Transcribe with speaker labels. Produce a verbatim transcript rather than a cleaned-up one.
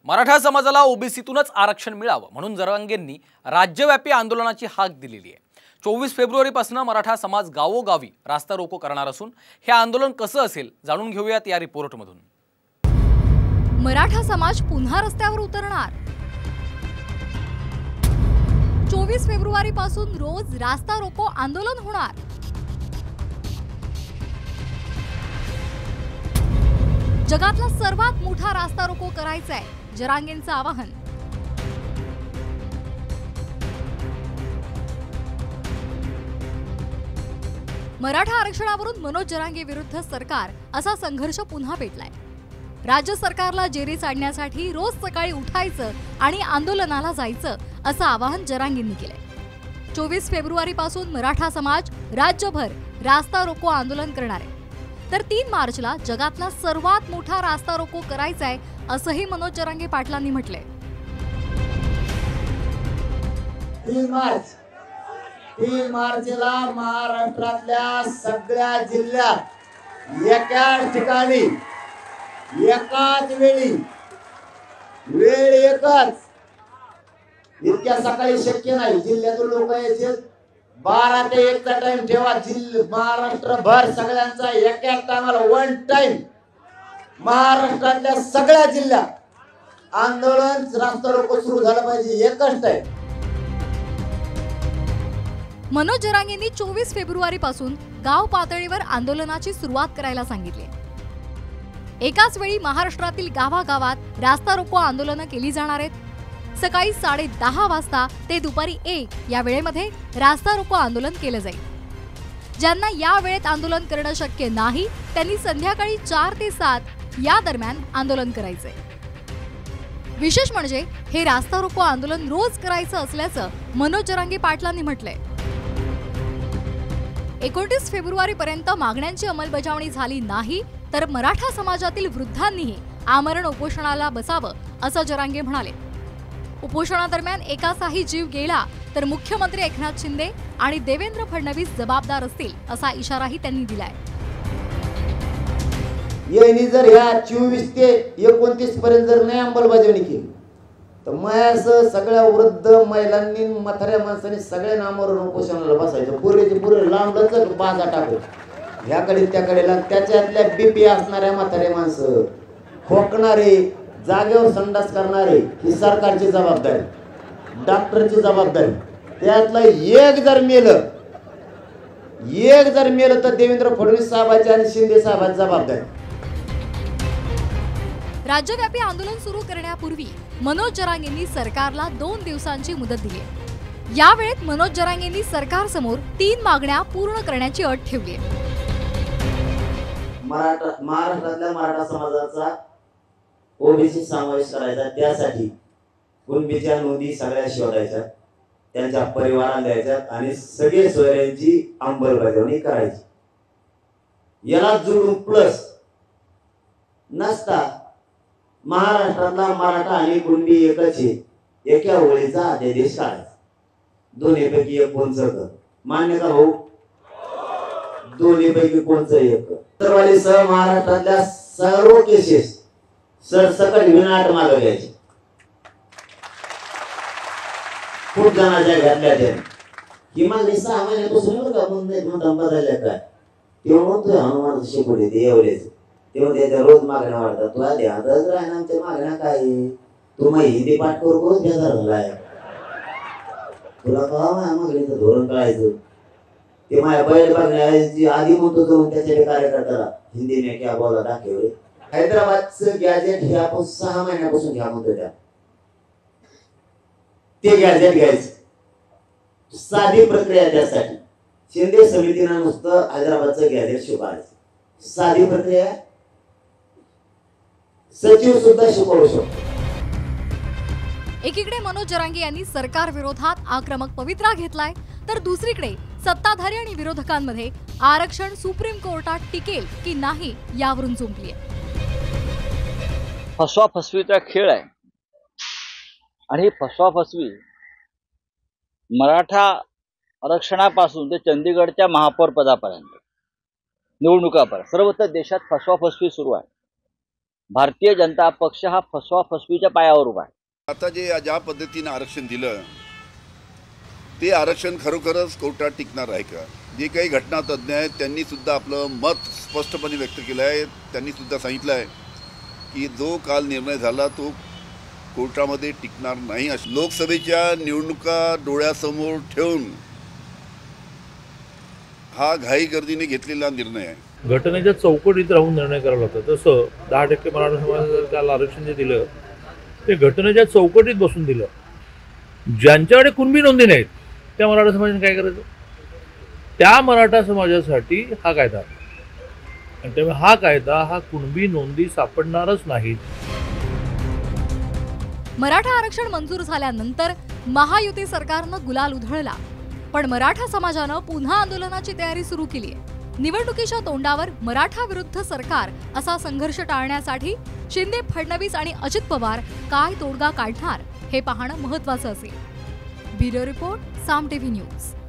Speaker 1: मराठा समाजाला ओबीसीतूनच आरक्षण मिळावं म्हणून जरांगेंनी राज्यव्यापी आंदोलनाची हाक दिलेली आहे। चोवीस फेब्रुवारी पासून मराठा समाज गावोगावी रास्ता रोको करणार असून हे आंदोलन कसं असेल जाणून घेऊयात या रिपोर्टमधून।
Speaker 2: मराठा समाज पुन्हा रस्त्यावर उतरणार। चोवीस फेब्रुवारी पासून रोज रास्ता रोको आंदोलन होणार। जगातला सर्वात मोठा रास्ता रोको करायचा आहे जरांगेंचं आवाहन। मराठा आरक्षणावरून मनोज जरांगे विरुद्ध सरकार असा संघर्ष पुन्हा पेटलाय। राज्य सरकारला जेरी साडण्यासाठी रोज सकाळी उठायचं आणि आंदोलनाला जायचं असं आवाहन जरांगेंनी केलंय। चोवीस फेब्रुवारी पासून मराठा समाज राज्यभर रास्ता रोको आंदोलन करणार आहे, तर तीन मार्चला जगातला सर्वात मोठा रास्ता रोको करायचा आहे असंही मनोज जरांगे पाटलांनी म्हटलंय।
Speaker 3: तीन मार्च तीन मार्चला महाराष्ट्रातल्या सगळ्या जिल्ह्यात एकाच ठिकाणी एकाच वेळी वेळ एकच, इतक्या सकाळी शक्य नाही। जिल्ह्यातून लोक यायचे, बारा ते एक चा टाइम ठेवा। जिल्हा महाराष्ट्रभर सगळ्यांचा एक एक टायमाला वन टाइम महाराष्ट्रातल्या सगळ्या जिल्ह्यात आंदोलन रास्ता रोको सुरू झालं पाहिजे, एकच टाइम।
Speaker 2: मनोज जरांगेंनी चोवीस फेब्रुवारी पासून गाव पातळीवर आंदोलनाची सुरुवात करायला सांगितली। एकाच वेळी महाराष्ट्रातील गावागावात रास्ता रोको आंदोलनं केली जाणार आहेत। सकाळी साडे दहा वाजता ते दुपारी एक या वेळेमध्ये रास्ता रोको आंदोलन केलं जाईल। ज्यांना या वेळेत आंदोलन करणं शक्य नाही त्यांनी संध्याकाळी चार ते सात या दरम्यान आंदोलन करायचंय। विशेष म्हणजे हे रास्ता रोको आंदोलन रोज करायचं असल्याचं मनोज जरांगे पाटलांनी म्हटलंय। एकोणतीस फेब्रुवारी पर्यंत मागण्यांची अंमलबजावणी झाली नाही तर मराठा समाजातील वृद्धांनीही आमरण उपोषणाला बसावं असं जरांगे म्हणाले। उपोषणादरम्यान एकाचाही जीव गेला तर मुख्यमंत्री एकनाथ शिंदे आणि देवेंद्र फडणवीस जबाबदार असतील असा इशाराही त्यांनी दिलाय।
Speaker 3: यांनी जर ह्या चोवीस ते एकोणतीस पर्यंत जर नाही अंमलबजावणी केली तर मग सगळ्या वृद्ध महिलांनी म्हाताऱ्या माणसांनी सगळ्या नामावरून उपोषणाला बसायचं। पुरेचे पुरे लांबच बाजा टाकू ह्याकडे त्याकडे, त्याच्यातल्या बीपी असणाऱ्या म्हातारे माणसं, खोकणारे, जागेवर संडास करणारे ही सरकारची जबाबदारी, डॉक्टरची जबाबदारी। त्यातलं एक जर मेलं एक जर मेलं तर देवेंद्र फडणवीस साहेबांची आणि शिंदे साहेबांची जबाबदारी।
Speaker 2: राज्यव्यापी आंदोलन सुरू करण्यापूर्वी मनोज जरांगेंनी सरकारला दोन दिवसांची मुदत दिली आहे। या वेळेत मनोज जरांगेंनी सरकारसमोर तीन मागण्या पूर्ण करण्याची अट ठेवली आहे।
Speaker 3: मराठा महाराष्ट्रातल्या मराठा समाजाचा ओबीसी समावेश करायचा, त्यासाठी कुणबीच्या नोंदी सगळ्या शोधायच्या, त्यांच्या परिवाराला द्यायच्या आणि सगळे सोयऱ्यांची अंमलबजावणी करायची। याला जोडून प्लस नसता महाराष्ट्रातला मराठा आणि कुणबी एकच आहे, एका ओळीचा अध्यादेश काढायचा। दोन्हीपैकी एक कोणचं मान्य का भाऊ? दोन्हीपैकी कोणचं एक? तरवाली सह महाराष्ट्रातल्या सर्व केसेस सरसकट विनाट मागे घ्यायचे। खूप जणांच्या घातल्या त्या किमान सहा महिन्यापासून का मुंबईत बदलल्या काय तेव्हा म्हणतोय हनुमान शिकवले ते एवढेच तेव्हा त्याच्या रोज मागण्या वाढतात। तुला ध्यानच राह ना आमच्या मागण्या काय, तू मग हिंदी पाठ करून बेजार झालाय, तुला कवा माझ्या मागणीचं धोरण कळायचं? ते माझ्या बैल बघण्याची आधी म्हणतो जाऊन त्याच्या कार्यकर्त्याला हिंदी ने क्या बोला दाखवले। हैदराबादचं गॅजेट हे आपण सहा महिन्यापासून घ्या म्हणतो, त्या ते गॅजेट घ्यायचं, साधी प्रक्रिया त्यासाठी। शिंदे समितीनं नुसतं हैदराबादचं गॅजेट शिकवायचं, साधी प्रक्रिया, सचिव सुद्धा शिकवू शकतो।
Speaker 2: एकीकडे मनोज जरांगे यांनी सरकार विरोधात आक्रमक पवित्रा घेतलाय, तर दुसरीकडे सत्ताधारी आणि विरोधकांमध्ये आरक्षण सुप्रीम कोर्टात टिकेल की नाही यावरून जुंपली आहे।
Speaker 4: फसवा फसवीचा खेळ आहे आणि फसवा फसवी मराठा आरक्षणापासून ते चंदीगडच्या महापौर पदापर्यंत निवडणुकापर्यंत सर्वत्र देशात फसवा फसवी सुरू आहे। भारतीय जनता पक्ष हा फसवा फसवीच्या पायावर उभा आहे.
Speaker 5: आता जे ज्या पद्धतीने आरक्षण दिलं ते आरक्षण खरोखरच कोर्टात टिकणार आहे का? जे काही घटना तज्ज्ञ आहेत त्यांनी सुद्धा आपलं मत स्पष्टपणे व्यक्त केलं आहे. त्यांनी सुद्धा सांगितलं आहे की जो काल निर्णय झाला तो कोर्टामध्ये टिकणार नाही. लोकसभेच्या निवडणुका डोळ्यासमोर ठेवून हा घाई गर्दीने घेतलेला निर्णय आहे.
Speaker 6: घटनेच्या चौकटीत राहून निर्णय करावा लागतो. तसं दहा टक्के मराठा समाजाला काल आरक्षण जे दिलं ते घटनेच्या चौकटीत बसून दिलं. ज्यांच्याकडे कुणबी नोंदी नाहीत त्या मराठा समाजाने काय करायचं? त्या मराठा समाजासाठी हा कायदा आणि त्यामुळे हा कायदा हा कुणबी नोंदी सापडणारच नाहीत.
Speaker 2: मराठा आरक्षण मंजूर झाल्यानंतर महायुती सरकारनं गुलाल उधळला, पण मराठा समाजानं पुन्हा आंदोलनाची तयारी सुरू केली आहे. निवडणुकीच्या तोंडावर मराठा विरुद्ध सरकार असा संघर्ष टाळण्यासाठी शिंदे, फडणवीस आणि अजित पवार काय तोडगा काढणार हे पाहणं महत्त्वाचं असेल. Bureau report, Saam TV news.